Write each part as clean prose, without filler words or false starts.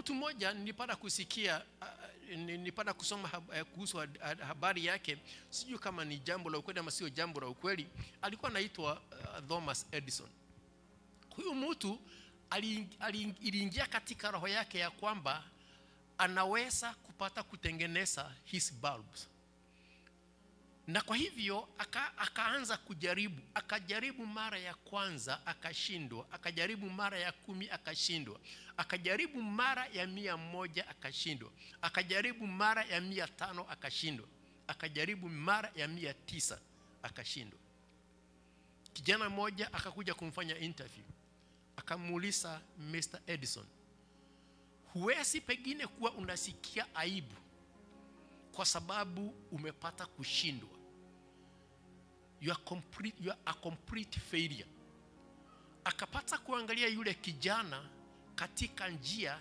mtu mmoja nilipata kusikia, nilipata kusoma kuhusu habari yake, sijui kama ni jambo la ukweli ama sio jambo la ukweli. Alikuwa anaitwa Thomas Edison. Huyu mtu aliingia katika roho yake ya kwamba anaweza kupata kutengeneza his bulbs, na kwa hivyo akaanza kujaribu. Akajaribu mara ya kwanza akashindwa, akajaribu mara ya 10 akashindwa, akajaribu mara ya 100 akashindwa, akajaribu mara ya 500 akashindwa, akajaribu mara ya 900 akashindwa. Kijana mmoja akakuja kumfanya interview, akamuuliza, Mr. Edison, huwezi pengine kuwa unasikia aibu kwa sababu umepata kushindwa? You are a complete failure. Akapata kuangalia yule kijana katika njia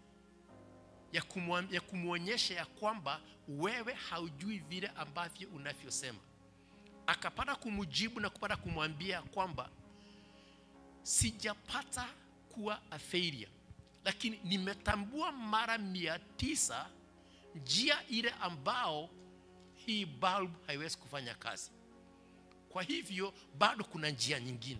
ya kumuonyesha ya kwamba wewe haujui vile ambavyo unavyosema. Akapata kumjibu na kupata kumwambia kwamba sijapata kuwa a failure, lakini nimetambua mara 900 njia ile ambao hii bulb haiwezi kufanya kazi. Kwa hivyo bado kuna njia nyingine.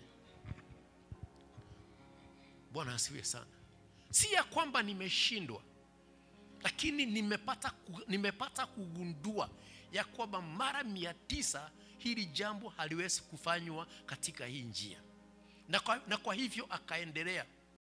Bwana asifiwe sana. Si ya kwamba nimeshindwa, lakini nimepata kugundua ya kwamba mara 900 hili jambo haliwezi kufanywa katika hii njia. Na kwa hivyo akaendelea.